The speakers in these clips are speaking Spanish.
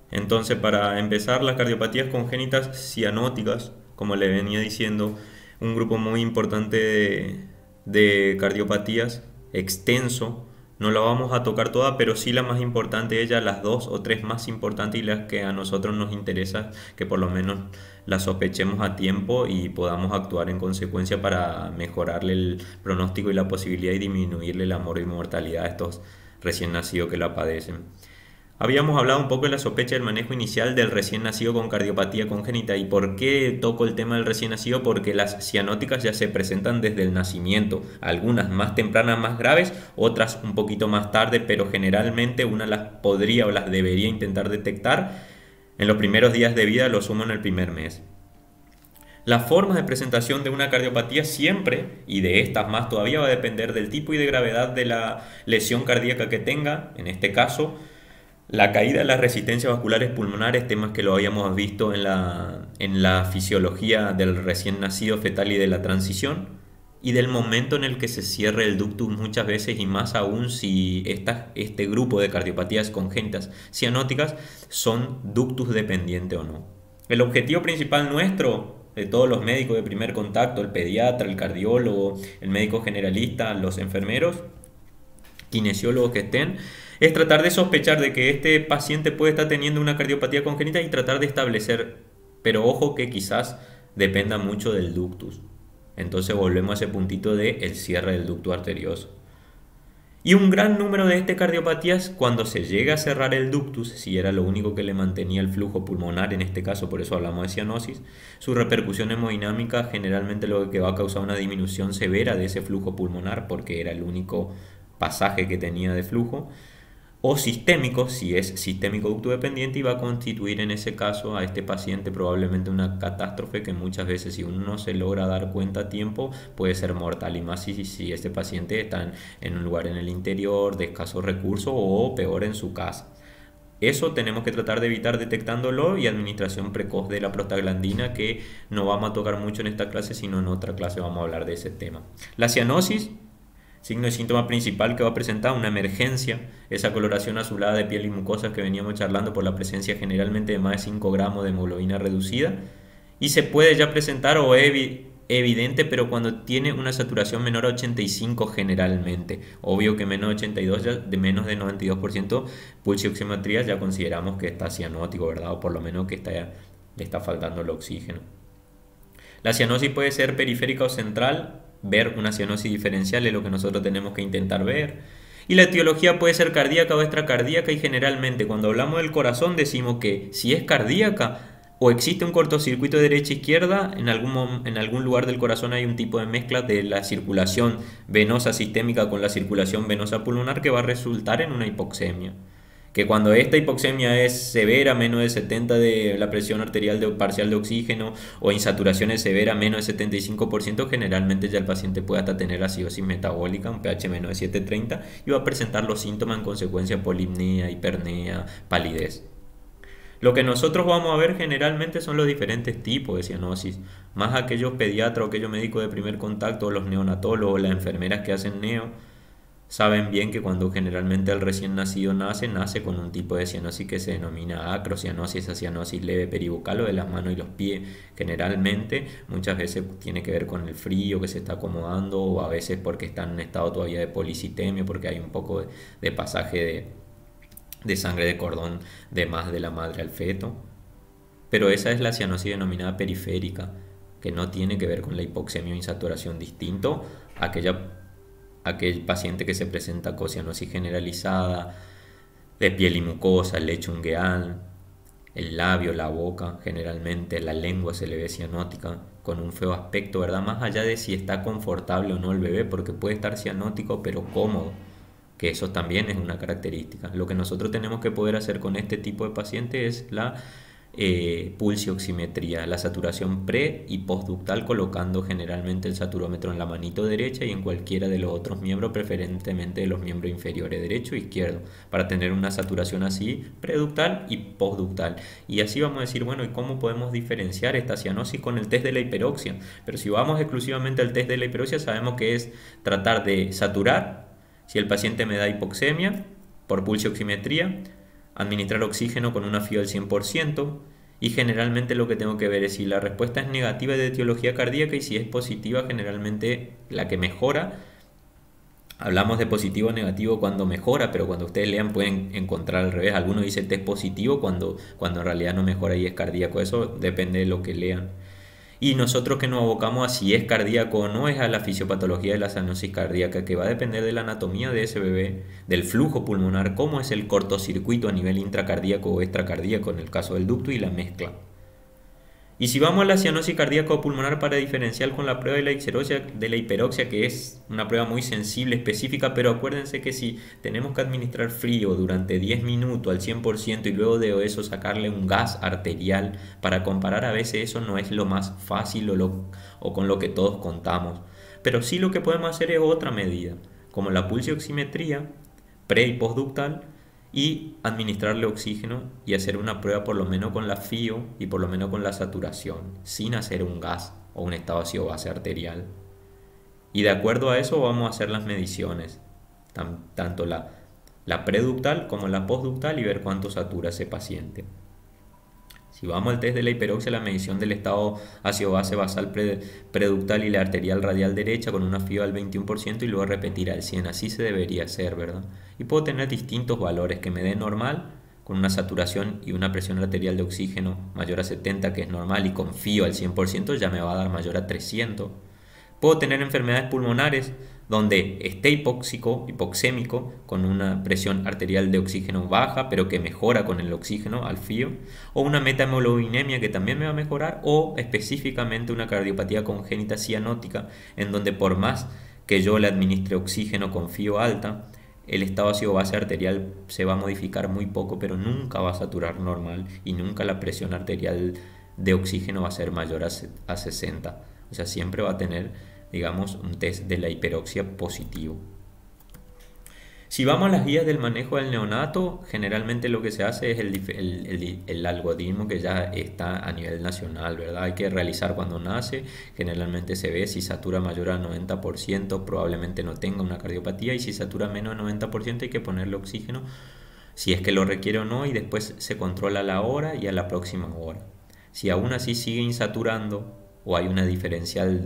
Entonces, para empezar, las cardiopatías congénitas cianóticas, como le venía diciendo, un grupo muy importante de cardiopatías, extenso, no la vamos a tocar toda, pero sí la más importante, ella, las dos o tres más importantes y las que a nosotros nos interesa, que por lo menos las sospechemos a tiempo y podamos actuar en consecuencia para mejorarle el pronóstico y la posibilidad y disminuirle la mortalidad a estos recién nacidos que la padecen. Habíamos hablado un poco de la sospecha del manejo inicial del recién nacido con cardiopatía congénita. ¿Y por qué toco el tema del recién nacido? Porque las cianóticas ya se presentan desde el nacimiento, algunas más tempranas, más graves, otras un poquito más tarde, pero generalmente una las podría o las debería intentar detectar en los primeros días de vida, lo sumo en el primer mes. Las formas de presentación de una cardiopatía siempre, y de estas más todavía, va a depender del tipo y de gravedad de la lesión cardíaca que tenga, en este caso la caída de las resistencias vasculares pulmonares, temas que lo habíamos visto en la fisiología del recién nacido fetal y de la transición, y del momento en el que se cierre el ductus muchas veces, y más aún si este grupo de cardiopatías congénitas cianóticas son ductus dependiente o no. El objetivo principal nuestro, de todos los médicos de primer contacto, el pediatra, el cardiólogo, el médico generalista, los enfermeros, kinesiólogos que estén, es tratar de sospechar de que este paciente puede estar teniendo una cardiopatía congénita y tratar de establecer, pero ojo que quizás dependa mucho del ductus. Entonces volvemos a ese puntito de el cierre del ducto arterioso. Y un gran número de estas cardiopatías, cuando se llega a cerrar el ductus, si era lo único que le mantenía el flujo pulmonar, en este caso por eso hablamos de cianosis, su repercusión hemodinámica generalmente lo que va a causar una disminución severa de ese flujo pulmonar, porque era el único pasaje que tenía de flujo, o sistémico, si es sistémico ducto dependiente, y va a constituir en ese caso a este paciente probablemente una catástrofe que muchas veces, si uno no se logra dar cuenta a tiempo, puede ser mortal, y más si este paciente está en un lugar en el interior de escasos recursos o peor en su casa. Eso tenemos que tratar de evitar detectándolo, y administración precoz de la prostaglandina, que no vamos a tocar mucho en esta clase, sino en otra clase vamos a hablar de ese tema. La cianosis, signo y síntoma principal que va a presentar una emergencia, esa coloración azulada de piel y mucosas que veníamos charlando por la presencia generalmente de más de 5 gramos de hemoglobina reducida, y se puede ya presentar o evidente, pero cuando tiene una saturación menor a 85 generalmente. Obvio que menos de 82, ya de menos de 92% pulsioximetría ya consideramos que está cianótico, ¿verdad? O por lo menos que le está faltando el oxígeno. La cianosis puede ser periférica o central. Ver una cianosis diferencial es lo que nosotros tenemos que intentar ver. Y la etiología puede ser cardíaca o extracardíaca, y generalmente cuando hablamos del corazón decimos que si es cardíaca o existe un cortocircuito derecha-izquierda, en algún lugar del corazón hay un tipo de mezcla de la circulación venosa sistémica con la circulación venosa pulmonar que va a resultar en una hipoxemia, que cuando esta hipoxemia es severa, menos de 70 de la presión arterial parcial de oxígeno, o insaturación es severa, menos de 75%, generalmente ya el paciente puede hasta tener acidosis metabólica, un pH menos de 730, y va a presentar los síntomas en consecuencia: polipnea, hipernea, palidez. Lo que nosotros vamos a ver generalmente son los diferentes tipos de cianosis, más aquellos pediatras o aquellos médicos de primer contacto, los neonatólogos, las enfermeras que hacen neo, saben bien que cuando generalmente el recién nacido nace con un tipo de cianosis que se denomina acrocianosis, esa cianosis leve peribucal o de las manos y los pies. Generalmente, muchas veces tiene que ver con el frío que se está acomodando, o a veces porque está en un estado todavía de policitemia, porque hay un poco de pasaje de sangre de cordón de más de la madre al feto. Pero esa es la cianosis denominada periférica, que no tiene que ver con la hipoxemia o insaturación, distinto a aquel paciente que se presenta con cianosis generalizada, de piel y mucosa, el lecho ungueal, el labio, la boca, generalmente la lengua se le ve cianótica, con un feo aspecto, ¿verdad? Más allá de si está confortable o no el bebé, porque puede estar cianótico pero cómodo, que eso también es una característica. Lo que nosotros tenemos que poder hacer con este tipo de pacientes es la pulsioximetría, la saturación pre y postductal, colocando generalmente el saturómetro en la manito derecha y en cualquiera de los otros miembros, preferentemente de los miembros inferiores derecho e izquierdo, para tener una saturación así preductal y postductal. Y así vamos a decir, bueno, ¿y cómo podemos diferenciar esta cianosis con el test de la hiperoxia? Pero si vamos exclusivamente al test de la hiperoxia, sabemos que es tratar de saturar si el paciente me da hipoxemia por pulsioximetría, administrar oxígeno con una FIO al 100%, y generalmente lo que tengo que ver es si la respuesta es negativa de etiología cardíaca, y si es positiva, generalmente la que mejora. Hablamos de positivo o negativo cuando mejora, pero cuando ustedes lean pueden encontrar al revés. Algunos dicen test positivo cuando en realidad no mejora y es cardíaco. Eso depende de lo que lean. Y nosotros que nos abocamos a si es cardíaco o no es a la fisiopatología de la cianosis cardíaca, que va a depender de la anatomía de ese bebé, del flujo pulmonar, cómo es el cortocircuito a nivel intracardíaco o extracardíaco en el caso del ducto y la mezcla. Y si vamos a la cianosis cardíaca pulmonar para diferenciar con la prueba de la hiperoxia, que es una prueba muy sensible, específica, pero acuérdense que si tenemos que administrar frío durante 10 minutos al 100% y luego de eso sacarle un gas arterial, para comparar a veces eso no es lo más fácil o con lo que todos contamos. Pero sí lo que podemos hacer es otra medida, como la pulsioximetría pre y postductal, y administrarle oxígeno y hacer una prueba por lo menos con la FIO y por lo menos con la saturación, sin hacer un gas o un estado ácido base arterial. Y de acuerdo a eso vamos a hacer las mediciones, tanto la preductal como la postductal, y ver cuánto satura ese paciente. Si vamos al test de la hiperoxia, la medición del estado ácido base basal preductal y la arterial radial derecha con una FIO al 21% y luego repetir al 100%. Así se debería hacer, ¿verdad? Y puedo tener distintos valores que me dé normal con una saturación y una presión arterial de oxígeno mayor a 70, que es normal, y con FIO al 100% ya me va a dar mayor a 300. Puedo tener enfermedades pulmonares donde esté hipoxémico, con una presión arterial de oxígeno baja, pero que mejora con el oxígeno al FIO, o una metahemoglobinemia que también me va a mejorar, o específicamente una cardiopatía congénita cianótica, en donde por más que yo le administre oxígeno con FIO alta, el estado ácido base arterial se va a modificar muy poco, pero nunca va a saturar normal y nunca la presión arterial de oxígeno va a ser mayor a 60. O sea, siempre va a tener, digamos, un test de la hiperoxia positivo. Si vamos a las guías del manejo del neonato, generalmente lo que se hace es el algoritmo que ya está a nivel nacional, ¿verdad? Hay que realizar cuando nace, generalmente se ve si satura mayor al 90%, probablemente no tenga una cardiopatía, y si satura menos del 90% hay que ponerle oxígeno, si es que lo requiere o no, y después se controla la hora y a la próxima hora. Si aún así sigue insaturando o hay una diferencial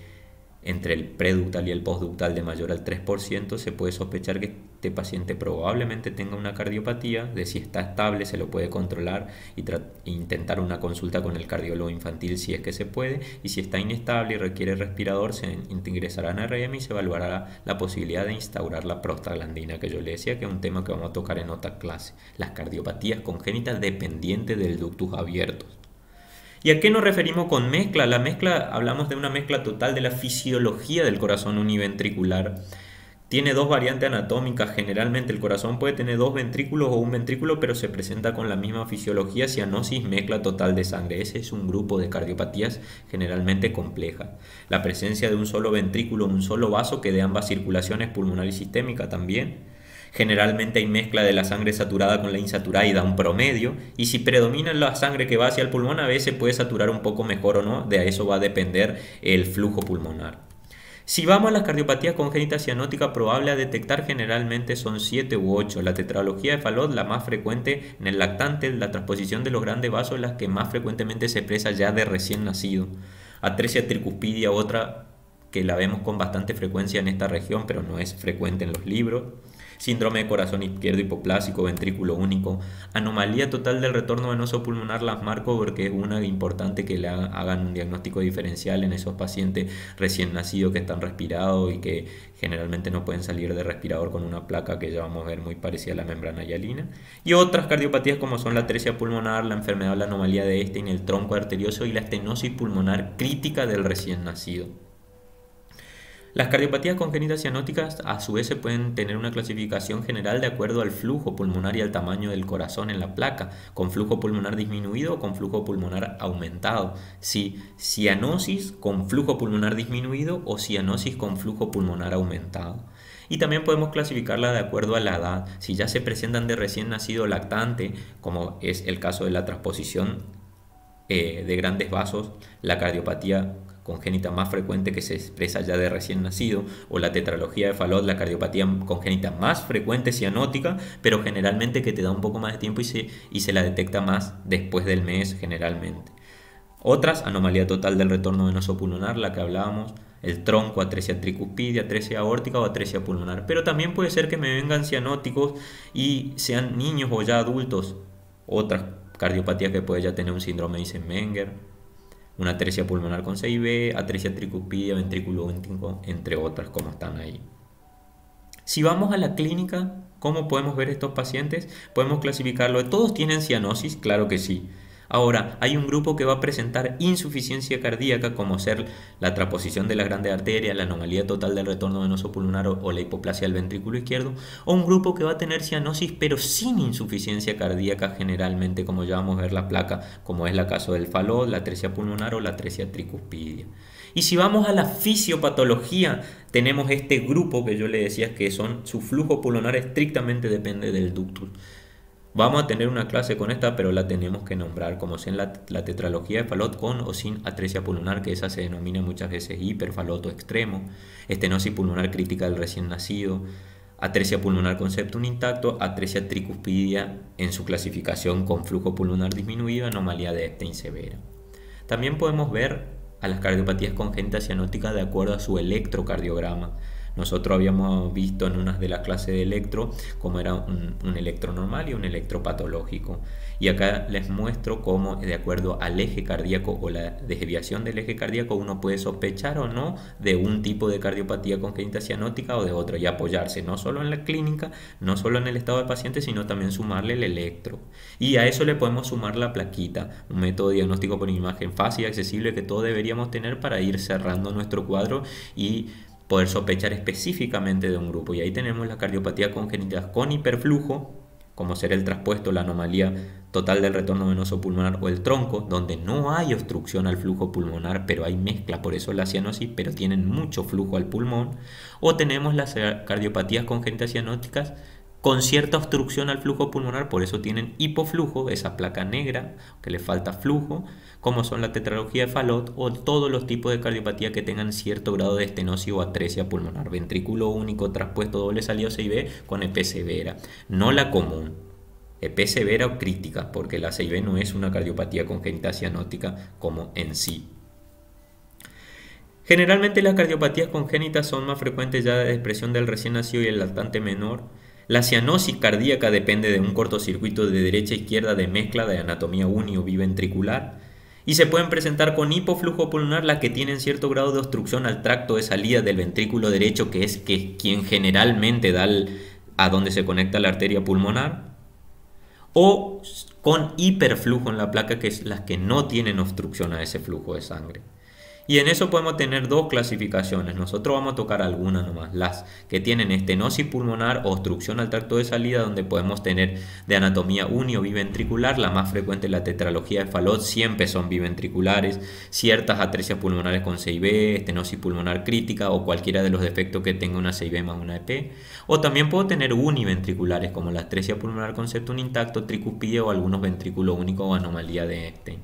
entre el preductal y el postductal de mayor al 3%, se puede sospechar que este paciente probablemente tenga una cardiopatía. De si está estable se lo puede controlar e intentar una consulta con el cardiólogo infantil si es que se puede, y si está inestable y requiere respirador se ingresará en RM y se evaluará la posibilidad de instaurar la prostaglandina, que yo le decía que es un tema que vamos a tocar en otra clase, las cardiopatías congénitas dependientes del ductus abiertos. ¿Y a qué nos referimos con mezcla? La mezcla, hablamos de una mezcla total de la fisiología del corazón univentricular. Tiene dos variantes anatómicas. Generalmente el corazón puede tener dos ventrículos o un ventrículo, pero se presenta con la misma fisiología, cianosis, mezcla total de sangre. Ese es un grupo de cardiopatías generalmente complejas. La presencia de un solo ventrículo, un solo vaso que de ambas circulaciones pulmonar y sistémica también. Generalmente hay mezcla de la sangre saturada con la insaturada y da un promedio, y si predomina la sangre que va hacia el pulmón, a veces puede saturar un poco mejor o no, de eso va a depender el flujo pulmonar. Si vamos a las cardiopatías congénitas cianóticas, probable a detectar generalmente son 7 u 8. La tetralogía de Fallot, la más frecuente en el lactante, la transposición de los grandes vasos, las que más frecuentemente se expresa ya de recién nacido. Atresia tricuspidia, otra que la vemos con bastante frecuencia en esta región, pero no es frecuente en los libros. Síndrome de corazón izquierdo hipoplásico, ventrículo único, anomalía total del retorno venoso pulmonar, las marco porque es una importante que le hagan un diagnóstico diferencial en esos pacientes recién nacidos que están respirados y que generalmente no pueden salir de respirador con una placa que ya vamos a ver muy parecida a la membrana hialina. Y otras cardiopatías como son la atresia pulmonar, la enfermedad o la anomalía de Einstein, el tronco arterioso y la estenosis pulmonar crítica del recién nacido. Las cardiopatías congénitas cianóticas a su vez se pueden tener una clasificación general de acuerdo al flujo pulmonar y al tamaño del corazón en la placa, con flujo pulmonar disminuido o con flujo pulmonar aumentado. Si cianosis con flujo pulmonar disminuido o cianosis con flujo pulmonar aumentado. Y también podemos clasificarla de acuerdo a la edad. Si ya se presentan de recién nacido lactante, como es el caso de la transposición de grandes vasos, la cardiopatía congénita más frecuente que se expresa ya de recién nacido, o la tetralogía de Fallot, la cardiopatía congénita más frecuente cianótica, pero generalmente que te da un poco más de tiempo y se la detecta más después del mes generalmente. Otras, anomalía total del retorno venoso pulmonar, la que hablábamos, el tronco, atresia tricuspidia, atresia aórtica o atresia pulmonar. Pero también puede ser que me vengan cianóticos y sean niños o ya adultos. Otras cardiopatías que puede ya tener un síndrome de Eisenmenger, una atresia pulmonar con CIB, atresia tricuspidia, ventrículo único, entre otras como están ahí. Si vamos a la clínica, ¿cómo podemos ver estos pacientes? Podemos clasificarlo. ¿Todos tienen cianosis? Claro que sí. Ahora, hay un grupo que va a presentar insuficiencia cardíaca, como ser la transposición de las grandes arterias, la anomalía total del retorno venoso pulmonar o la hipoplasia del ventrículo izquierdo, o un grupo que va a tener cianosis pero sin insuficiencia cardíaca generalmente, como ya vamos a ver la placa, como es el caso del Fallot, la atresia pulmonar o la atresia tricuspidia. Y si vamos a la fisiopatología, tenemos este grupo que yo le decía que su flujo pulmonar estrictamente depende del ductus. Vamos a tener una clase con esta, pero la tenemos que nombrar como sea en la tetralogía de Fallot con o sin atresia pulmonar, que esa se denomina muchas veces hiperfaloto extremo, estenosis pulmonar crítica del recién nacido, atresia pulmonar con septum intacto, atresia tricuspidia en su clasificación con flujo pulmonar disminuido, anomalía de Epstein severa. También podemos ver a las cardiopatías congénitas cianóticas de acuerdo a su electrocardiograma. Nosotros habíamos visto en unas de las clases de electro cómo era un electro normal y un electropatológico. Y acá les muestro cómo, de acuerdo al eje cardíaco o la desviación del eje cardíaco, uno puede sospechar o no de un tipo de cardiopatía congénita cianótica o de otro, y apoyarse no solo en la clínica, no solo en el estado del paciente, sino también sumarle el electro. Y a eso le podemos sumar la plaquita, un método de diagnóstico por imagen fácil y accesible que todos deberíamos tener para ir cerrando nuestro cuadro y poder sospechar específicamente de un grupo. Y ahí tenemos la cardiopatía congénita con hiperflujo, como ser el traspuesto, la anomalía total del retorno venoso pulmonar o el tronco, donde no hay obstrucción al flujo pulmonar, pero hay mezcla, por eso la cianosis, pero tienen mucho flujo al pulmón. O tenemos las cardiopatías congénitas cianóticas con cierta obstrucción al flujo pulmonar, por eso tienen hipoflujo, esa placa negra que le falta flujo, como son la tetralogía de Fallot o todos los tipos de cardiopatía que tengan cierto grado de estenosis o atresia pulmonar, ventrículo único, traspuesto, doble salido CIB con EP severa, no la común, EP severa o crítica, porque la CIB no es una cardiopatía congénita cianótica como en sí. Generalmente las cardiopatías congénitas son más frecuentes ya de expresión del recién nacido y el lactante menor. La cianosis cardíaca depende de un cortocircuito de derecha a izquierda de mezcla de anatomía uni o biventricular y se pueden presentar con hipoflujo pulmonar las que tienen cierto grado de obstrucción al tracto de salida del ventrículo derecho, que es quien generalmente da a donde se conecta la arteria pulmonar, o con hiperflujo en la placa, que es las que no tienen obstrucción a ese flujo de sangre. Y en eso podemos tener dos clasificaciones. Nosotros vamos a tocar algunas nomás, las que tienen estenosis pulmonar o obstrucción al tracto de salida, donde podemos tener de anatomía uni o biventricular. La más frecuente es la tetralogía de Fallot, siempre son biventriculares, ciertas atresias pulmonares con CIB, estenosis pulmonar crítica o cualquiera de los defectos que tenga una CIB más una EP. O también puedo tener univentriculares como la atresia pulmonar con septum intacto, tricuspidia o algunos ventrículos únicos o anomalía de Epstein.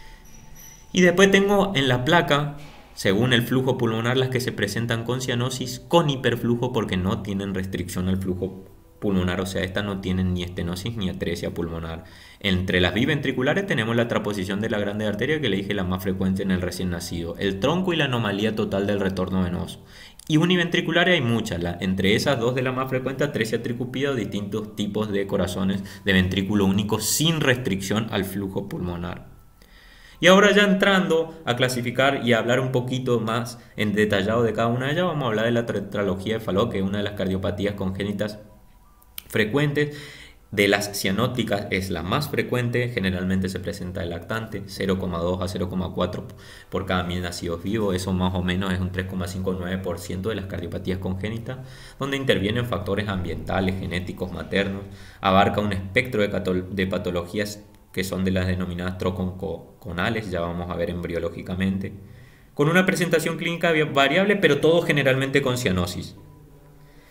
Y después tengo en la placa, según el flujo pulmonar, las que se presentan con cianosis con hiperflujo porque no tienen restricción al flujo pulmonar, o sea, estas no tienen ni estenosis ni atresia pulmonar. Entre las biventriculares tenemos la transposición de la grande arteria, que le dije la más frecuente en el recién nacido, el tronco y la anomalía total del retorno venoso. Y univentriculares hay muchas, entre esas dos de la más frecuente, atresia tricuspida o distintos tipos de corazones de ventrículo único sin restricción al flujo pulmonar. Y ahora ya entrando a clasificar y a hablar un poquito más en detallado de cada una de ellas, vamos a hablar de la tetralogía de Fallot, que es una de las cardiopatías congénitas frecuentes. De las cianóticas es la más frecuente, generalmente se presenta el lactante, 0,2 a 0,4 por cada 1000 nacidos vivos, eso más o menos es un 3,59% de las cardiopatías congénitas, donde intervienen factores ambientales, genéticos, maternos, abarca un espectro de patologías que son de las denominadas troncoconales, ya vamos a ver embriológicamente, con una presentación clínica variable, pero todo generalmente con cianosis.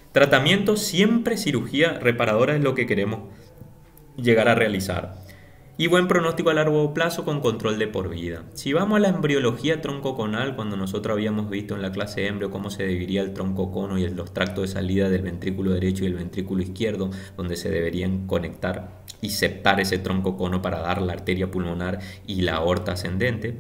Tratamiento, siempre cirugía reparadora es lo que queremos llegar a realizar. Y buen pronóstico a largo plazo con control de por vida. Si vamos a la embriología troncoconal, cuando nosotros habíamos visto en la clase de embrio cómo se dividiría el troncocono y los tractos de salida del ventrículo derecho y el ventrículo izquierdo, donde se deberían conectar y septar ese troncocono para dar la arteria pulmonar y la aorta ascendente,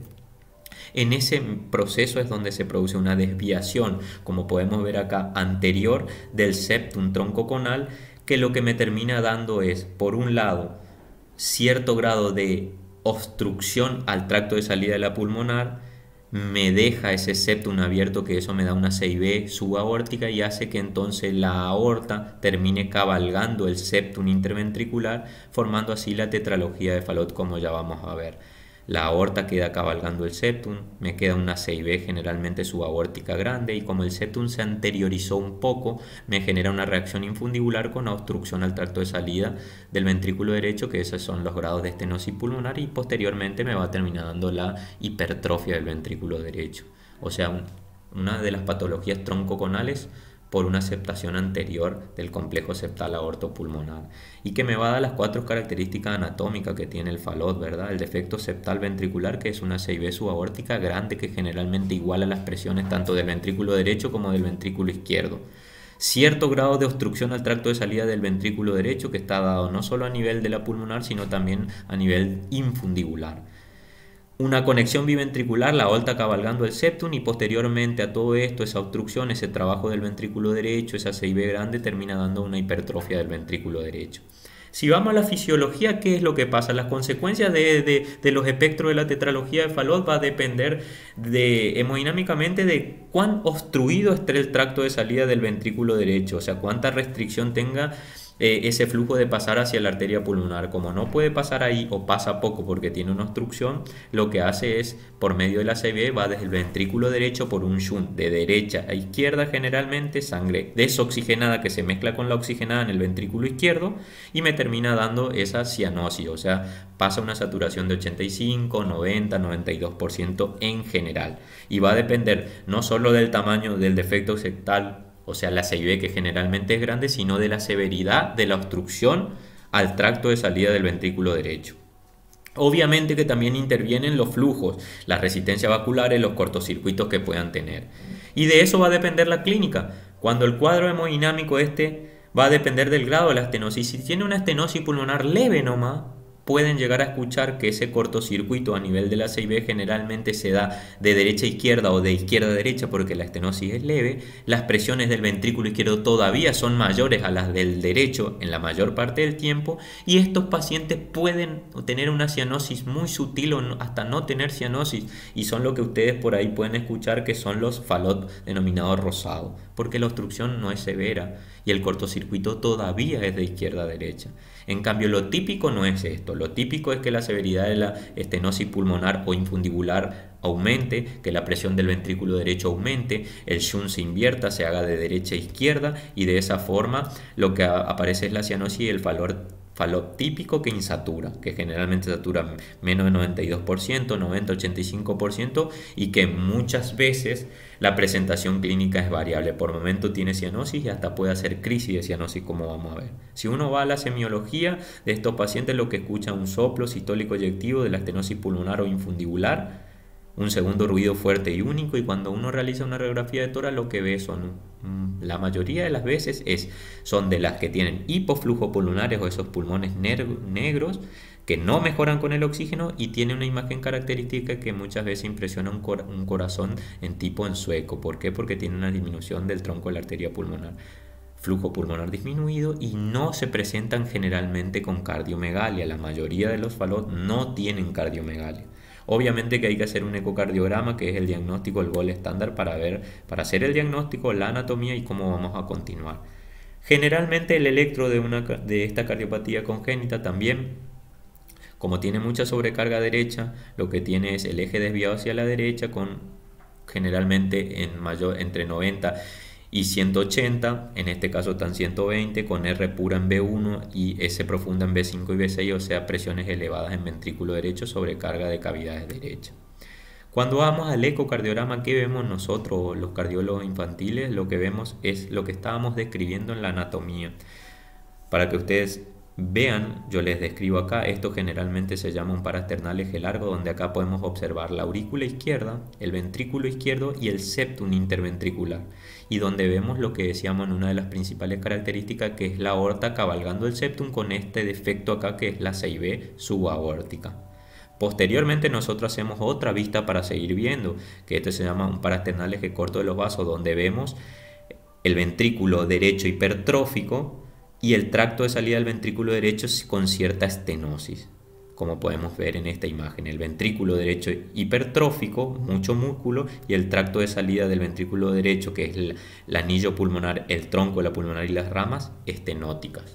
en ese proceso es donde se produce una desviación, como podemos ver acá, anterior del septum troncoconal, que lo que me termina dando es, por un lado, cierto grado de obstrucción al tracto de salida de la pulmonar, me deja ese septum abierto, que eso me da una CIB subaórtica y hace que entonces la aorta termine cabalgando el septum interventricular, formando así la tetralogía de Fallot, como ya vamos a ver. La aorta queda cabalgando el septum, me queda una CIB generalmente subaórtica grande y como el septum se anteriorizó un poco, me genera una reacción infundibular con obstrucción al tracto de salida del ventrículo derecho, que esos son los grados de estenosis pulmonar, y posteriormente me va terminando la hipertrofia del ventrículo derecho. O sea, una de las patologías troncoconales por una septación anterior del complejo septal aortopulmonar, y que me va a dar las 4 características anatómicas que tiene el Fallot, ¿verdad? El defecto septal ventricular, que es una CIB subaórtica grande que generalmente iguala las presiones tanto del ventrículo derecho como del ventrículo izquierdo. Cierto grado de obstrucción al tracto de salida del ventrículo derecho, que está dado no solo a nivel de la pulmonar, sino también a nivel infundibular. Una conexión biventricular, la aorta cabalgando el septum, y posteriormente a todo esto, esa obstrucción, ese trabajo del ventrículo derecho, esa CIB grande, termina dando una hipertrofia del ventrículo derecho. Si vamos a la fisiología, ¿qué es lo que pasa? Las consecuencias de los espectros de la tetralogía de Fallot va a depender hemodinámicamente de cuán obstruido esté el tracto de salida del ventrículo derecho, o sea, cuánta restricción tenga ese flujo de pasar hacia la arteria pulmonar. Como no puede pasar ahí o pasa poco porque tiene una obstrucción, lo que hace es, por medio de la CB, va desde el ventrículo derecho por un shunt de derecha a izquierda, generalmente sangre desoxigenada que se mezcla con la oxigenada en el ventrículo izquierdo y me termina dando esa cianosis, o sea, pasa una saturación de 85, 90, 92% en general, y va a depender no solo del tamaño del defecto septal, o sea, la CIB, que generalmente es grande, sino de la severidad de la obstrucción al tracto de salida del ventrículo derecho. Obviamente que también intervienen los flujos, las resistencias vasculares, los cortocircuitos que puedan tener. Y de eso va a depender la clínica. Cuando el cuadro hemodinámico va a depender del grado de la estenosis. Si tiene una estenosis pulmonar leve nomás, pueden llegar a escuchar que ese cortocircuito a nivel de la CIB generalmente se da de derecha a izquierda o de izquierda a derecha porque la estenosis es leve. Las presiones del ventrículo izquierdo todavía son mayores a las del derecho en la mayor parte del tiempo, y estos pacientes pueden tener una cianosis muy sutil o hasta no tener cianosis, y son lo que ustedes por ahí pueden escuchar que son los Fallot denominados rosados, porque la obstrucción no es severa y el cortocircuito todavía es de izquierda a derecha. En cambio, lo típico no es esto. Lo típico es que la severidad de la estenosis pulmonar o infundibular aumente, que la presión del ventrículo derecho aumente, el shunt se invierta, se haga de derecha a izquierda, y de esa forma lo que aparece es la cianosis y el Fallot típico que insatura, que generalmente satura menos de 92%, 90-85%, y que muchas veces la presentación clínica es variable. Por momento tiene cianosis y hasta puede hacer crisis de cianosis, como vamos a ver. Si uno va a la semiología de estos pacientes, lo que escucha un soplo sistólico eyectivo de la estenosis pulmonar o infundibular, un segundo ruido fuerte y único, y cuando uno realiza una radiografía de tórax lo que ve son, la mayoría de las veces son de las que tienen hipoflujo pulmonares o esos pulmones negros que no mejoran con el oxígeno, y tiene una imagen característica que muchas veces impresiona un corazón en tipo en sueco. ¿Por qué? Porque tiene una disminución del tronco de la arteria pulmonar, flujo pulmonar disminuido, y no se presentan generalmente con cardiomegalia. La mayoría de los Fallot no tienen cardiomegalia. Obviamente que hay que hacer un ecocardiograma, que es el diagnóstico, el gol estándar para hacer el diagnóstico, la anatomía y cómo vamos a continuar. Generalmente el electro de esta cardiopatía congénita también, como tiene mucha sobrecarga derecha, lo que tiene es el eje desviado hacia la derecha, con generalmente entre 90 y 180, en este caso están 120, con R pura en B1 y S profunda en B5 y B6, o sea, presiones elevadas en ventrículo derecho, sobrecarga de cavidades derechas. Cuando vamos al ecocardiograma, ¿qué vemos nosotros, los cardiólogos infantiles? Lo que vemos es lo que estábamos describiendo en la anatomía. Para que ustedes Vean, yo les describo acá, esto generalmente se llama un parasternal eje largo, donde acá podemos observar la aurícula izquierda, el ventrículo izquierdo y el septum interventricular, y donde vemos lo que decíamos en una de las principales características, que es la aorta cabalgando el septum con este defecto acá que es la 6B subaórtica. Posteriormente nosotros hacemos otra vista para seguir viendo, que este se llama un parasternal eje corto de los vasos, donde vemos el ventrículo derecho hipertrófico y el tracto de salida del ventrículo derecho con cierta estenosis, como podemos ver en esta imagen. El ventrículo derecho hipertrófico, mucho músculo, y el tracto de salida del ventrículo derecho, que es el anillo pulmonar, el tronco de la pulmonar y las ramas, estenóticas.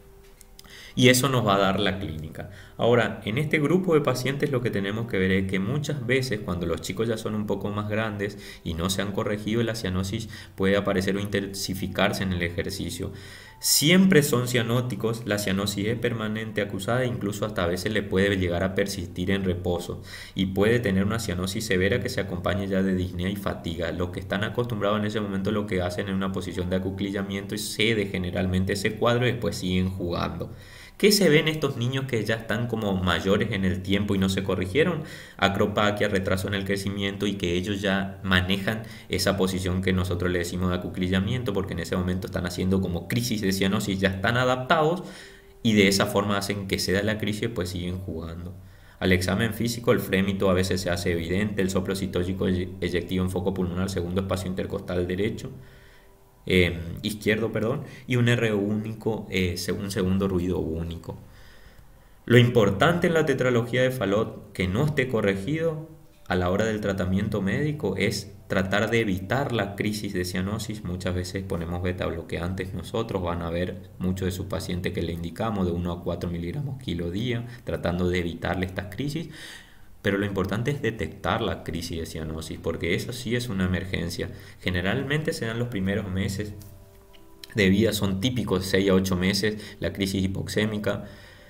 Y eso nos va a dar la clínica. Ahora, en este grupo de pacientes lo que tenemos que ver es que muchas veces cuando los chicos ya son un poco más grandes y no se han corregido, la cianosis puede aparecer o intensificarse en el ejercicio. Siempre son cianóticos, la cianosis es permanente acusada e incluso hasta a veces le puede llegar a persistir en reposo y puede tener una cianosis severa que se acompañe ya de disnea y fatiga. Los que están acostumbrados en ese momento lo que hacen es una posición de acuclillamiento y cede generalmente ese cuadro y después siguen jugando. ¿Qué se ve en estos niños que ya están como mayores en el tiempo y no se corrigieron? Acropaquia, retraso en el crecimiento, y que ellos ya manejan esa posición que nosotros le decimos de acuclillamiento, porque en ese momento están haciendo como crisis de cianosis, ya están adaptados y de esa forma hacen que se da la crisis y pues siguen jugando. Al examen físico, el frémito a veces se hace evidente, el soplo citógico eyectivo en foco pulmonar, segundo espacio intercostal derecho. Izquierdo, perdón, y un R único, un segundo ruido único. Lo importante en la tetralogía de Fallot que no esté corregido a la hora del tratamiento médico es tratar de evitar la crisis de cianosis. Muchas veces ponemos beta bloqueantes, nosotros van a ver muchos de sus pacientes que le indicamos de 1 a 4 miligramos kilo día, tratando de evitarle estas crisis. Pero lo importante es detectar la crisis de cianosis, porque eso sí es una emergencia. Generalmente se dan los primeros meses de vida, son típicos 6 a 8 meses, la crisis hipoxémica.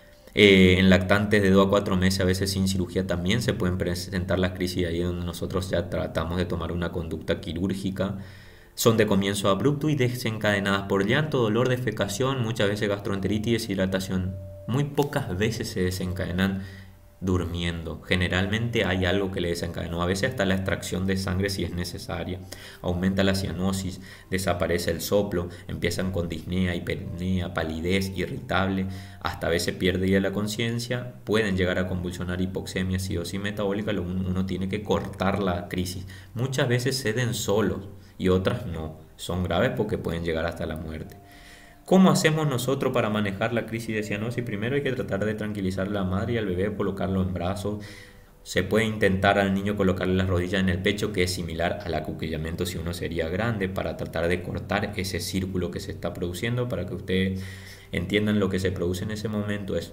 En lactantes de 2 a 4 meses, a veces sin cirugía, también se pueden presentar las crisis, ahí donde nosotros ya tratamos de tomar una conducta quirúrgica. Son de comienzo abrupto y desencadenadas por llanto, dolor, defecación, muchas veces gastroenteritis y deshidratación. Muy pocas veces se desencadenan durmiendo. Generalmente hay algo que le desencadenó, a veces hasta la extracción de sangre si es necesaria. Aumenta la cianosis, desaparece el soplo, empiezan con disnea, hiperipnea, palidez, irritable, hasta a veces pierde ya la conciencia, pueden llegar a convulsionar, hipoxemia, acidosis metabólica. Uno tiene que cortar la crisis. Muchas veces ceden solos y otras no, son graves porque pueden llegar hasta la muerte. ¿Cómo hacemos nosotros para manejar la crisis de cianosis? Primero hay que tratar de tranquilizar a la madre y al bebé, colocarlo en brazos. Se puede intentar al niño colocarle las rodillas en el pecho, que es similar al acuclillamiento si uno sería grande, para tratar de cortar ese círculo que se está produciendo. Para que ustedes entiendan lo que se produce en ese momento es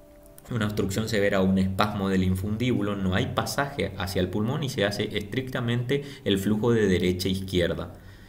una obstrucción severa o un espasmo del infundíbulo, no hay pasaje hacia el pulmón y se hace estrictamente el flujo de derecha a izquierda.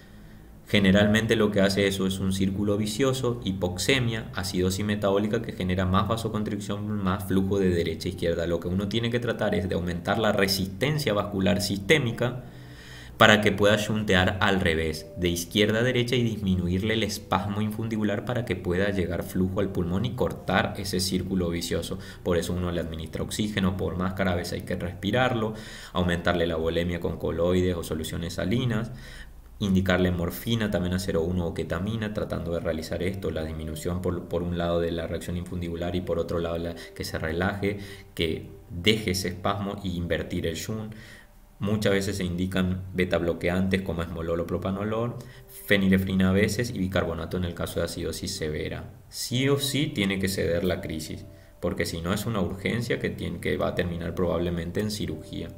Generalmente lo que hace eso es un círculo vicioso, hipoxemia, acidosis metabólica que genera más vasoconstricción, más flujo de derecha a izquierda. Lo que uno tiene que tratar es de aumentar la resistencia vascular sistémica para que pueda shuntear al revés, de izquierda a derecha, y disminuirle el espasmo infundibular para que pueda llegar flujo al pulmón y cortar ese círculo vicioso. Por eso uno le administra oxígeno por máscara, a veces hay que respirarlo, aumentarle la volemia con coloides o soluciones salinas, indicarle morfina, también a 0,1 o ketamina, tratando de realizar esto, la disminución por un lado de la reacción infundibular y por otro lado que se relaje, que deje ese espasmo, y invertir el shunt. Muchas veces se indican beta bloqueantes como esmolol o propanolol, fenilefrina a veces y bicarbonato en el caso de acidosis severa. Sí o sí tiene que ceder la crisis, porque si no es una urgencia que va a terminar probablemente en cirugía.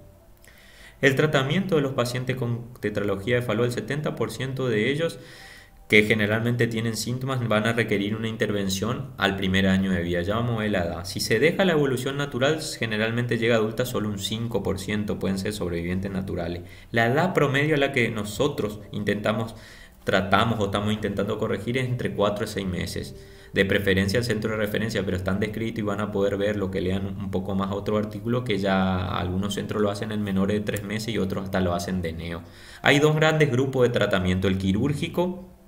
El tratamiento de los pacientes con tetralogía de Fallot, el 70% de ellos que generalmente tienen síntomas van a requerir una intervención al primer año de vida. Ya vamos a ver la edad. Si se deja la evolución natural, generalmente llega a adulta solo un 5% pueden ser sobrevivientes naturales. La edad promedio a la que nosotros tratamos o estamos intentando corregir es entre 4 y 6 meses. De preferencia al centro de referencia, pero están descritos y van a poder ver lo que lean un poco más a otro artículo, que ya algunos centros lo hacen en menores de 3 meses y otros hasta lo hacen de neo. Hay dos grandes grupos de tratamiento, el quirúrgico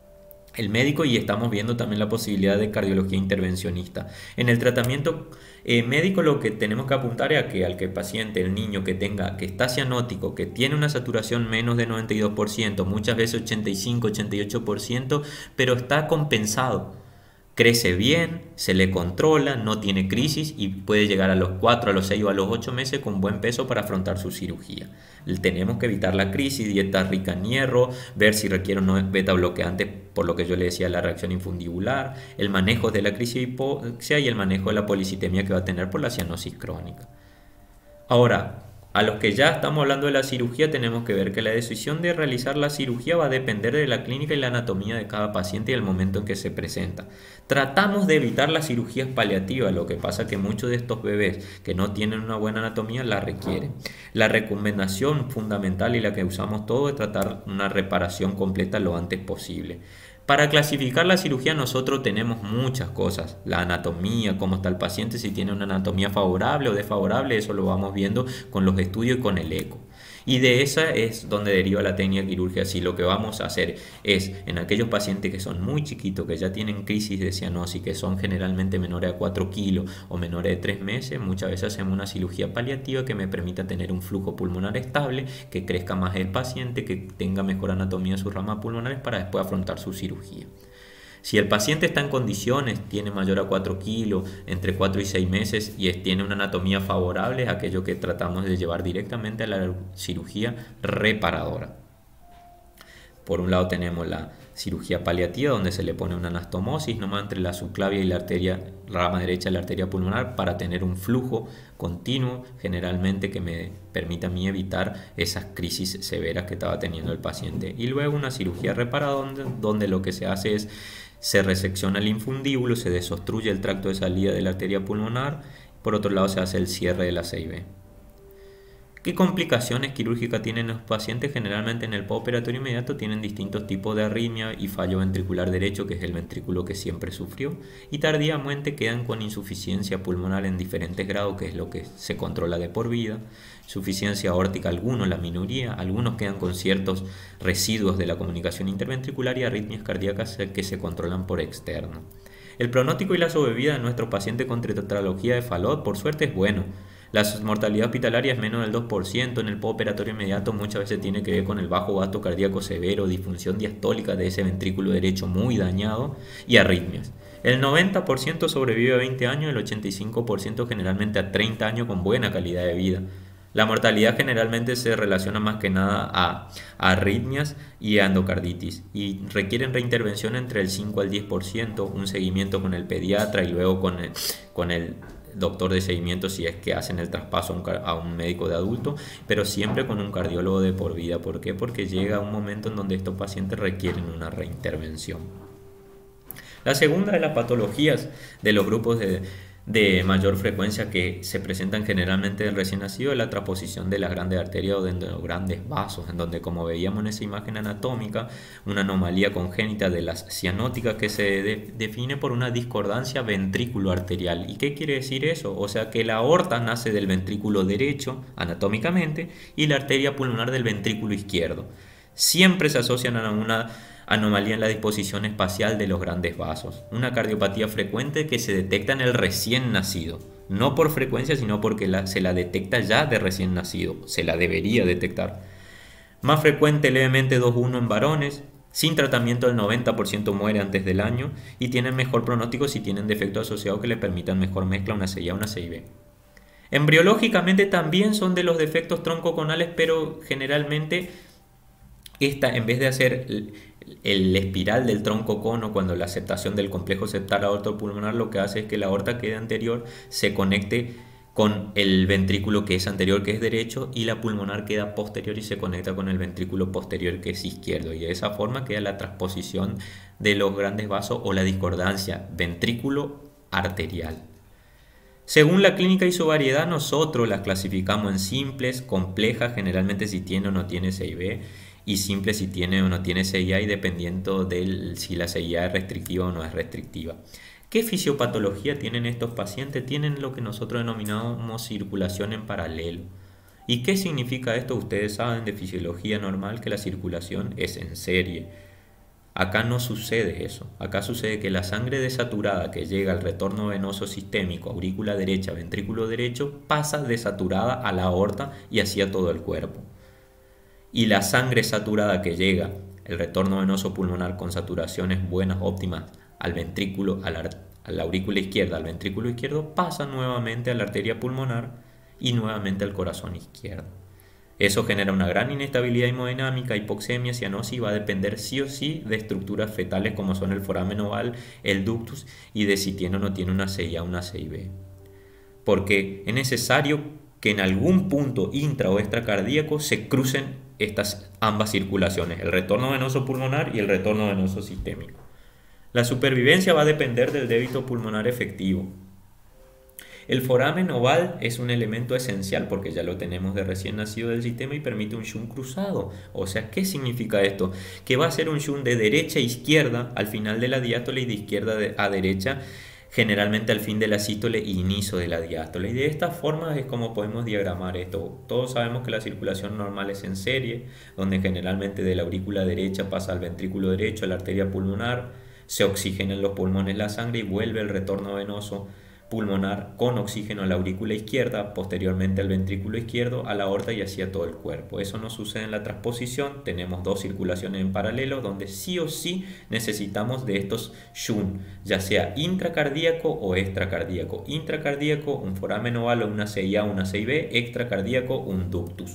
el médico, y estamos viendo también la posibilidad de cardiología intervencionista. En el tratamiento médico lo que tenemos que apuntar es a que al que el paciente, el niño que está cianótico, que tiene una saturación menos de 92%, muchas veces 85, 88%, pero está compensado. Crece bien, se le controla, no tiene crisis y puede llegar a los 4, a los 6 o a los 8 meses con buen peso para afrontar su cirugía. Tenemos que evitar la crisis, dieta rica en hierro, ver si requiere o no beta bloqueante, por lo que yo le decía, la reacción infundibular, el manejo de la crisis de hipoxia y el manejo de la policitemia que va a tener por la cianosis crónica. Ahora, a los que ya estamos hablando de la cirugía, tenemos que ver que la decisión de realizar la cirugía va a depender de la clínica y la anatomía de cada paciente y el momento en que se presenta. Tratamos de evitar las cirugías paliativas, lo que pasa que muchos de estos bebés que no tienen una buena anatomía la requieren. La recomendación fundamental y la que usamos todos es tratar una reparación completa lo antes posible. Para clasificar la cirugía nosotros tenemos muchas cosas, la anatomía, cómo está el paciente, si tiene una anatomía favorable o desfavorable, eso lo vamos viendo con los estudios y con el eco. Y de esa es donde deriva la técnica quirúrgica. Si lo que vamos a hacer es en aquellos pacientes que son muy chiquitos, que ya tienen crisis de cianosis, que son generalmente menores a 4 kilos o menores de 3 meses, muchas veces hacemos una cirugía paliativa que me permita tener un flujo pulmonar estable, que crezca más el paciente, que tenga mejor anatomía de sus ramas pulmonares para después afrontar su cirugía. Si el paciente está en condiciones, tiene mayor a 4 kilos, entre 4 y 6 meses y tiene una anatomía favorable, es aquello que tratamos de llevar directamente a la cirugía reparadora. Por un lado tenemos la cirugía paliativa, donde se le pone una anastomosis nomás entre la subclavia y la rama derecha de la arteria pulmonar para tener un flujo continuo, generalmente que me permita a mí evitar esas crisis severas que estaba teniendo el paciente. Y luego una cirugía reparadora, donde lo que se hace es se resecciona el infundíbulo, se desobstruye el tracto de salida de la arteria pulmonar, por otro lado se hace el cierre de la 6B. ¿Qué complicaciones quirúrgicas tienen los pacientes? Generalmente en el postoperatorio inmediato tienen distintos tipos de arritmia y fallo ventricular derecho, que es el ventrículo que siempre sufrió, y tardíamente quedan con insuficiencia pulmonar en diferentes grados, que es lo que se controla de por vida, insuficiencia aórtica algunos, la minoría, algunos quedan con ciertos residuos de la comunicación interventricular y arritmias cardíacas que se controlan por externo. El pronóstico y la sobrevida de nuestro paciente con tetralogía de Fallot, por suerte, es bueno. La mortalidad hospitalaria es menos del 2%, en el postoperatorio inmediato muchas veces tiene que ver con el bajo gasto cardíaco severo, disfunción diastólica de ese ventrículo derecho muy dañado y arritmias. El 90% sobrevive a 20 años, el 85% generalmente a 30 años con buena calidad de vida. La mortalidad generalmente se relaciona más que nada a arritmias y a endocarditis y requieren reintervención entre el 5 al 10%, un seguimiento con el pediatra y luego con el doctor de seguimiento si es que hacen el traspaso a un médico de adulto, pero siempre con un cardiólogo de por vida. ¿Por qué? Porque llega un momento en donde estos pacientes requieren una reintervención. La segunda de las patologías de los grupos de mayor frecuencia que se presentan generalmente del recién nacido es la transposición de las grandes arterias o de los grandes vasos, en donde, como veíamos en esa imagen anatómica, una anomalía congénita de las cianóticas que se define por una discordancia ventrículo-arterial. ¿Y qué quiere decir eso? O sea que la aorta nace del ventrículo derecho anatómicamente y la arteria pulmonar del ventrículo izquierdo. Siempre se asocian a una anomalía en la disposición espacial de los grandes vasos. Una cardiopatía frecuente que se detecta en el recién nacido. No por frecuencia, sino porque se la detecta ya de recién nacido. Se la debería detectar. Más frecuente levemente 2-1 en varones. Sin tratamiento el 90% muere antes del año y tienen mejor pronóstico si tienen defectos asociados que le permitan mejor mezcla una 6A, una 6B. Embriológicamente también son de los defectos troncoconales, pero generalmente en vez de hacer el espiral del tronco cono, cuando la aceptación del complejo septal aortopulmonar lo que hace es que la aorta quede anterior, se conecte con el ventrículo que es anterior, que es derecho, y la pulmonar queda posterior y se conecta con el ventrículo posterior, que es izquierdo, y de esa forma queda la transposición de los grandes vasos o la discordancia ventrículo arterial. Según la clínica y su variedad, nosotros las clasificamos en simples, complejas, generalmente si tiene o no tiene 6B, y simple si tiene o no tiene CIA, y dependiendo de si la CIA es restrictiva o no es restrictiva. ¿Qué fisiopatología tienen estos pacientes? Tienen lo que nosotros denominamos circulación en paralelo. ¿Y qué significa esto? Ustedes saben de fisiología normal que la circulación es en serie. Acá no sucede eso. Acá sucede que la sangre desaturada que llega al retorno venoso sistémico, aurícula derecha, ventrículo derecho, pasa desaturada a la aorta y hacia todo el cuerpo. Y la sangre saturada que llega, el retorno venoso pulmonar con saturaciones buenas, óptimas, al ventrículo, a la aurícula izquierda, al ventrículo izquierdo, pasa nuevamente a la arteria pulmonar y nuevamente al corazón izquierdo. Eso genera una gran inestabilidad hemodinámica, hipoxemia, cianosis, y va a depender sí o sí de estructuras fetales como son el foramen oval, el ductus, y de si tiene o no tiene una CIA o una CIB. Porque es necesario que en algún punto intra o extracardíaco se crucen estas ambas circulaciones, el retorno venoso pulmonar y el retorno venoso sistémico. La supervivencia va a depender del débito pulmonar efectivo. El foramen oval es un elemento esencial porque ya lo tenemos de recién nacido del sistema y permite un shunt cruzado. O sea, ¿qué significa esto? Que va a ser un shunt de derecha a izquierda al final de la diástole y de izquierda a derecha, generalmente al fin de la sístole y inicio de la diástole. Y de esta forma es como podemos diagramar esto. Todos sabemos que la circulación normal es en serie, donde generalmente de la aurícula derecha pasa al ventrículo derecho, a la arteria pulmonar, se oxigena en los pulmones la sangre y vuelve el retorno venoso pulmonar con oxígeno a la aurícula izquierda, posteriormente al ventrículo izquierdo, a la aorta y hacia todo el cuerpo. Eso no sucede en la transposición, tenemos dos circulaciones en paralelo donde sí o sí necesitamos de estos shunt, ya sea intracardíaco o extracardíaco. Intracardíaco, un foramen oval o una CIA o una CIB, extracardíaco, un ductus.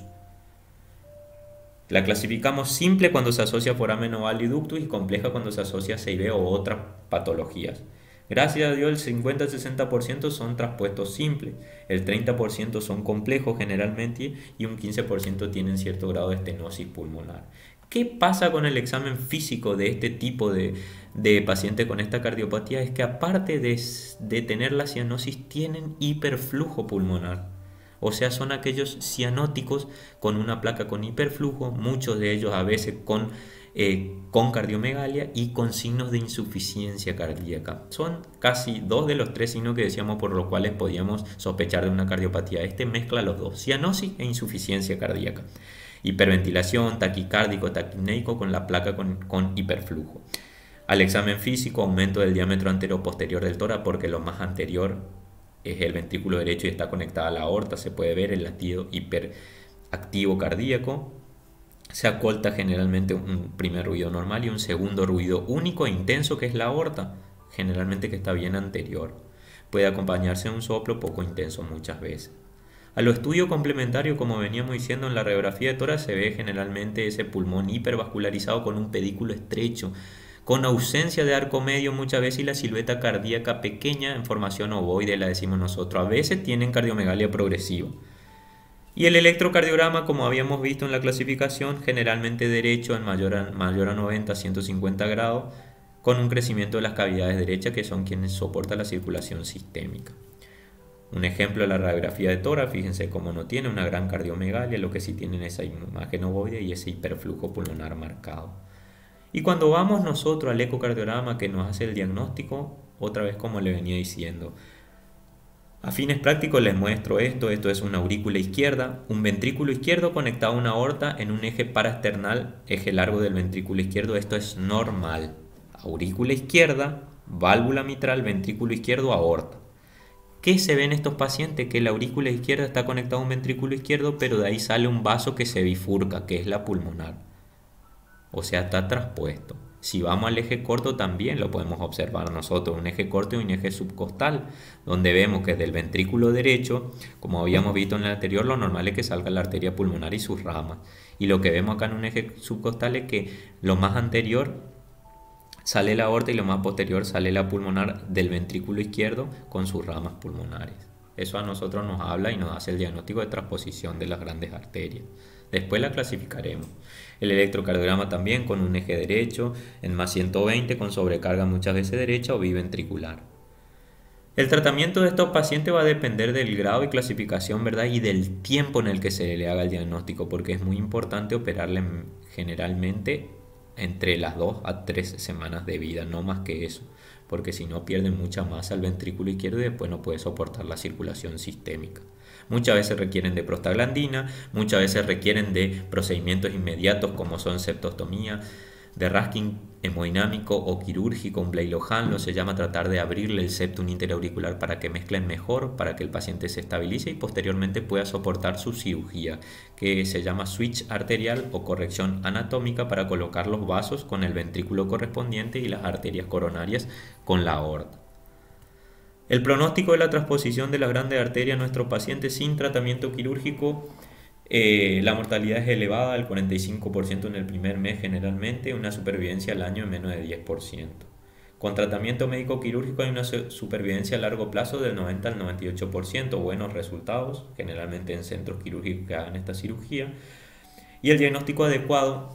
La clasificamos simple cuando se asocia a foramen oval y ductus y compleja cuando se asocia a CIB o otras patologías. Gracias a Dios el 50-60% son traspuestos simples, el 30% son complejos generalmente y un 15% tienen cierto grado de estenosis pulmonar. ¿Qué pasa con el examen físico de este tipo de paciente con esta cardiopatía? Es que aparte de tener la cianosis tienen hiperflujo pulmonar. O sea, son aquellos cianóticos con una placa con hiperflujo, muchos de ellos a veces con cardiomegalia y con signos de insuficiencia cardíaca. Son casi 2 de los 3 signos que decíamos por los cuales podíamos sospechar de una cardiopatía. Este mezcla los dos, cianosis e insuficiencia cardíaca. Hiperventilación, taquicárdico, taquipneico con la placa con hiperflujo. Al examen físico, aumento del diámetro antero-posterior del tórax porque lo más anterior es el ventrículo derecho y está conectada a la aorta. Se puede ver el latido hiperactivo cardíaco. Se acolta generalmente un primer ruido normal y un segundo ruido único e intenso que es la aorta, generalmente que está bien anterior. Puede acompañarse de un soplo poco intenso muchas veces. A lo estudio complementario, como veníamos diciendo en la radiografía de tórax, se ve generalmente ese pulmón hipervascularizado con un pedículo estrecho, con ausencia de arco medio muchas veces y la silueta cardíaca pequeña en formación ovoide, la decimos nosotros. A veces tienen cardiomegalia progresiva. Y el electrocardiograma, como habíamos visto en la clasificación, generalmente derecho en mayor a 90-150 grados, con un crecimiento de las cavidades derechas que son quienes soportan la circulación sistémica. Un ejemplo de la radiografía de tórax, fíjense cómo no tiene una gran cardiomegalia, lo que sí tienen es esa imagen ovoide y ese hiperflujo pulmonar marcado. Y cuando vamos nosotros al ecocardiograma que nos hace el diagnóstico, otra vez como le venía diciendo, a fines prácticos les muestro esto es una aurícula izquierda, un ventrículo izquierdo conectado a una aorta en un eje paraesternal, eje largo del ventrículo izquierdo, esto es normal. Aurícula izquierda, válvula mitral, ventrículo izquierdo, aorta. ¿Qué se ve en estos pacientes? Que la aurícula izquierda está conectada a un ventrículo izquierdo, pero de ahí sale un vaso que se bifurca, que es la pulmonar. O sea, está traspuesto. Si vamos al eje corto también lo podemos observar nosotros, un eje corto y un eje subcostal, donde vemos que del ventrículo derecho, como habíamos visto en el anterior, lo normal es que salga la arteria pulmonar y sus ramas. Y lo que vemos acá en un eje subcostal es que lo más anterior sale la aorta y lo más posterior sale la pulmonar del ventrículo izquierdo con sus ramas pulmonares. Eso a nosotros nos habla y nos hace el diagnóstico de transposición de las grandes arterias. Después la clasificaremos. El electrocardiograma también con un eje derecho en más 120 con sobrecarga muchas veces derecha o biventricular. El tratamiento de estos pacientes va a depender del grado y clasificación, ¿verdad? Y del tiempo en el que se le haga el diagnóstico, porque es muy importante operarle generalmente entre las 2 a 3 semanas de vida, no más que eso, porque si no pierde mucha masa el ventrículo izquierdo y después no puede soportar la circulación sistémica. Muchas veces requieren de prostaglandina, muchas veces requieren de procedimientos inmediatos como son septostomía, de rasking hemodinámico o quirúrgico, un Blalohan, se llama tratar de abrirle el septum interauricular para que mezclen mejor, para que el paciente se estabilice y posteriormente pueda soportar su cirugía, que se llama switch arterial o corrección anatómica para colocar los vasos con el ventrículo correspondiente y las arterias coronarias con la aorta. El pronóstico de la transposición de las grandes arterias a nuestros pacientes sin tratamiento quirúrgico, la mortalidad es elevada al 45% en el primer mes generalmente, una supervivencia al año de menos de 10%. Con tratamiento médico quirúrgico hay una supervivencia a largo plazo del 90 al 98%, buenos resultados, generalmente en centros quirúrgicos que hagan esta cirugía. Y el diagnóstico adecuado,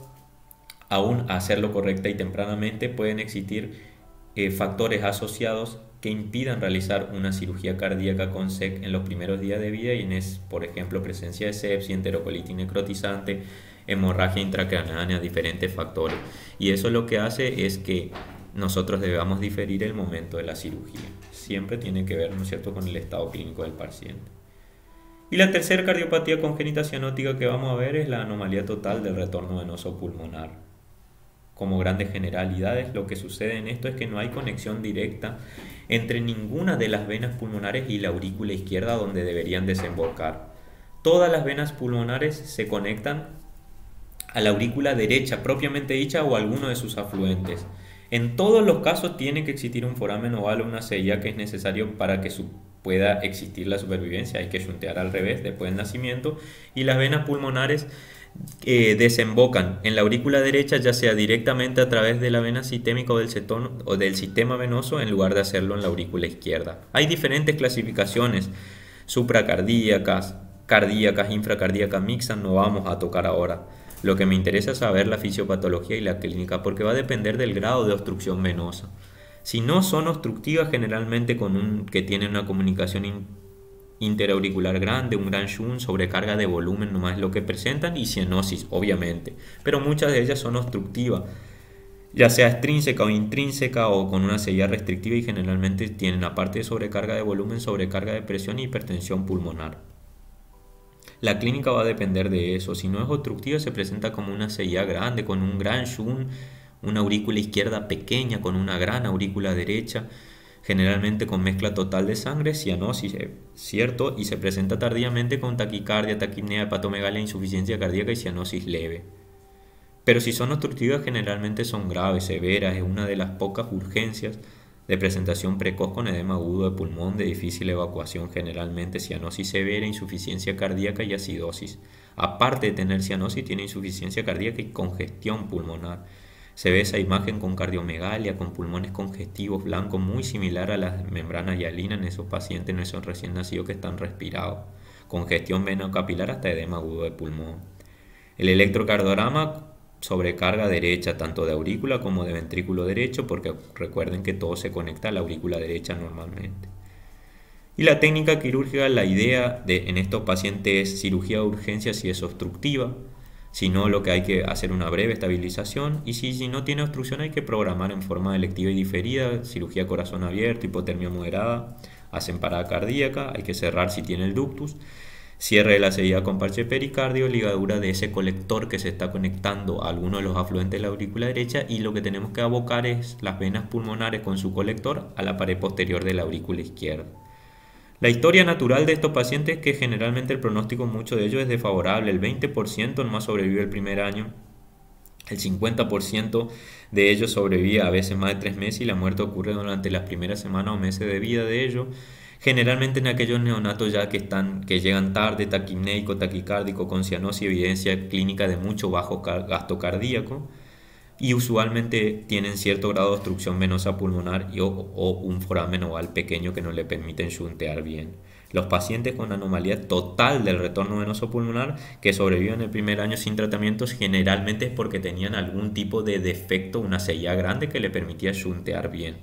aún a hacerlo correcta y tempranamente, pueden existir factores asociados que impidan realizar una cirugía cardíaca con SEC en los primeros días de vida y es, por ejemplo, presencia de sepsis, enterocolitis necrotizante, hemorragia intracraneana, diferentes factores. Y eso lo que hace es que nosotros debamos diferir el momento de la cirugía. Siempre tiene que ver, ¿no es cierto?, con el estado clínico del paciente. Y la tercera cardiopatía congénita cianótica que vamos a ver es la anomalía total del retorno venoso pulmonar. Como grandes generalidades, lo que sucede en esto es que no hay conexión directa entre ninguna de las venas pulmonares y la aurícula izquierda donde deberían desembocar. Todas las venas pulmonares se conectan a la aurícula derecha propiamente dicha o a alguno de sus afluentes. En todos los casos tiene que existir un foramen oval o una CIA que es necesario para que pueda existir la supervivencia. Hay que shuntear al revés después del nacimiento y las venas pulmonares desembocan en la aurícula derecha, ya sea directamente a través de la vena sistémica o del sistema venoso, en lugar de hacerlo en la aurícula izquierda. Hay diferentes clasificaciones supracardíacas, cardíacas, infracardíacas, mixtas, no vamos a tocar ahora. Lo que me interesa es saber la fisiopatología y la clínica, porque va a depender del grado de obstrucción venosa. Si no son obstructivas, generalmente que tienen una comunicación interauricular grande, un gran shunt, sobrecarga de volumen nomás es lo que presentan y cianosis, obviamente. Pero muchas de ellas son obstructivas, ya sea extrínseca o intrínseca o con una CIA restrictiva y generalmente tienen, aparte de sobrecarga de volumen, sobrecarga de presión y hipertensión pulmonar. La clínica va a depender de eso. Si no es obstructiva, se presenta como una CIA grande, con un gran shunt, una aurícula izquierda pequeña, con una gran aurícula derecha, generalmente con mezcla total de sangre, cianosis, ¿cierto? Y se presenta tardíamente con taquicardia, taquipnea, hepatomegalia, insuficiencia cardíaca y cianosis leve. Pero si son obstructivas, generalmente son graves, severas, es una de las pocas urgencias de presentación precoz con edema agudo de pulmón de difícil evacuación, generalmente cianosis severa, insuficiencia cardíaca y acidosis. Aparte de tener cianosis, tiene insuficiencia cardíaca y congestión pulmonar. Se ve esa imagen con cardiomegalia, con pulmones congestivos blancos, muy similar a las membranas hialinas en esos pacientes, en esos recién nacidos que están respirados. Congestión venocapilar hasta edema agudo de pulmón. El electrocardiograma, sobrecarga derecha, tanto de aurícula como de ventrículo derecho, porque recuerden que todo se conecta a la aurícula derecha normalmente. Y la técnica quirúrgica, la idea en estos pacientes es cirugía de urgencia si es obstructiva. Si no, lo que hay que hacer una breve estabilización y si no tiene obstrucción hay que programar en forma electiva y diferida, cirugía corazón abierto, hipotermia moderada, hacen parada cardíaca, hay que cerrar si tiene el ductus, cierre de la seguida con parche pericardio, ligadura de ese colector que se está conectando a alguno de los afluentes de la aurícula derecha y lo que tenemos que abocar es las venas pulmonares con su colector a la pared posterior de la aurícula izquierda. La historia natural de estos pacientes es que generalmente el pronóstico mucho de ellos es desfavorable, el 20% nomás sobrevive el primer año, el 50% de ellos sobrevive a veces más de 3 meses y la muerte ocurre durante las primeras semanas o meses de vida de ellos, generalmente en aquellos neonatos ya que llegan tarde, taquipnéico, taquicárdico, con cianosis y evidencia clínica de mucho bajo gasto cardíaco. Y usualmente tienen cierto grado de obstrucción venosa pulmonar o un foramen oval pequeño que no le permiten shuntear bien. Los pacientes con anomalía total del retorno venoso pulmonar que sobreviven el primer año sin tratamientos generalmente es porque tenían algún tipo de defecto, una CIA grande que le permitía shuntear bien.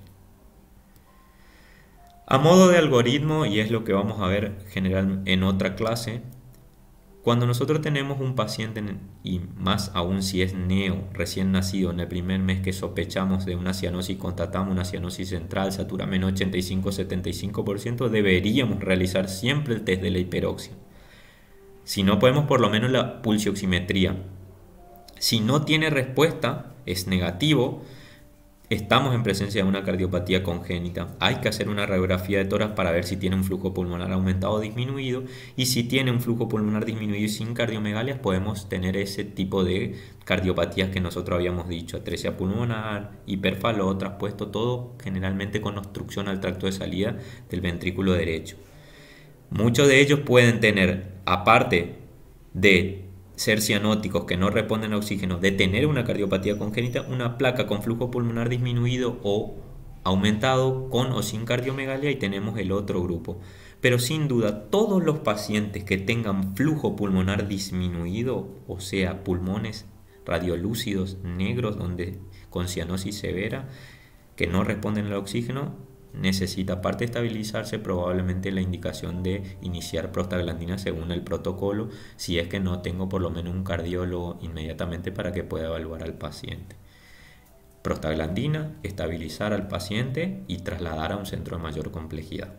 A modo de algoritmo, y es lo que vamos a ver en otra clase, cuando nosotros tenemos un paciente, y más aún si es recién nacido, en el primer mes que sospechamos de una cianosis, constatamos una cianosis central, saturamen 85-75%, deberíamos realizar siempre el test de la hiperoxia. Si no podemos, por lo menos la pulsioximetría. Si no tiene respuesta, es negativo, estamos en presencia de una cardiopatía congénita. Hay que hacer una radiografía de tórax para ver si tiene un flujo pulmonar aumentado o disminuido. Y si tiene un flujo pulmonar disminuido y sin cardiomegalias, podemos tener ese tipo de cardiopatías que nosotros habíamos dicho: atresia pulmonar, hiperfaló, traspuesto, todo generalmente con obstrucción al tracto de salida del ventrículo derecho. Muchos de ellos pueden tener, aparte de ser cianóticos que no responden a oxígeno, de tener una cardiopatía congénita, una placa con flujo pulmonar disminuido o aumentado con o sin cardiomegalia, y tenemos el otro grupo. Pero sin duda, todos los pacientes que tengan flujo pulmonar disminuido, o sea, pulmones radiolúcidos negros donde con cianosis severa que no responden al oxígeno, necesita, aparte de estabilizarse, probablemente la indicación de iniciar prostaglandina según el protocolo, si es que no tengo por lo menos un cardiólogo inmediatamente para que pueda evaluar al paciente. Prostaglandina, estabilizar al paciente y trasladar a un centro de mayor complejidad.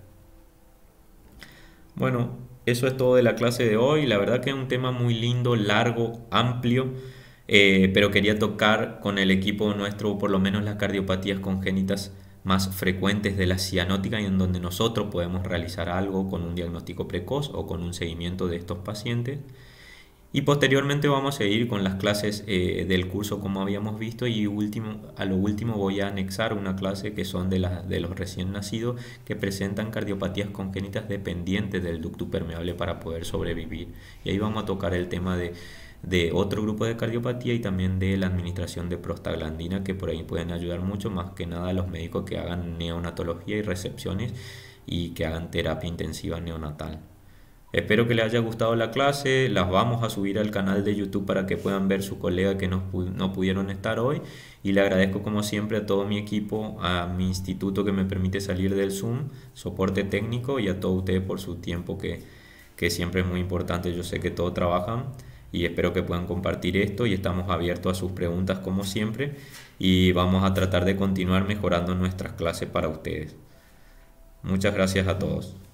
Bueno, eso es todo de la clase de hoy. La verdad que es un tema muy lindo, largo, amplio, pero quería tocar con el equipo nuestro por lo menos las cardiopatías congénitas más frecuentes de la cianótica, y en donde nosotros podemos realizar algo con un diagnóstico precoz o con un seguimiento de estos pacientes. Y posteriormente vamos a seguir con las clases del curso como habíamos visto, y a lo último voy a anexar una clase que son de los recién nacidos que presentan cardiopatías congénitas dependientes del ducto permeable para poder sobrevivir. Y ahí vamos a tocar el tema de otro grupo de cardiopatía y también de la administración de prostaglandina, que por ahí pueden ayudar mucho, más que nada a los médicos que hagan neonatología y recepciones y que hagan terapia intensiva neonatal. Espero que les haya gustado la clase. Las vamos a subir al canal de YouTube para que puedan ver sus colegas que no pudieron estar hoy. Y le agradezco como siempre a todo mi equipo, a mi instituto que me permite salir del Zoom, soporte técnico, y a todos ustedes por su tiempo que siempre es muy importante. Yo sé que todos trabajan y espero que puedan compartir esto, y estamos abiertos a sus preguntas como siempre, y vamos a tratar de continuar mejorando nuestras clases para ustedes. Muchas gracias a todos.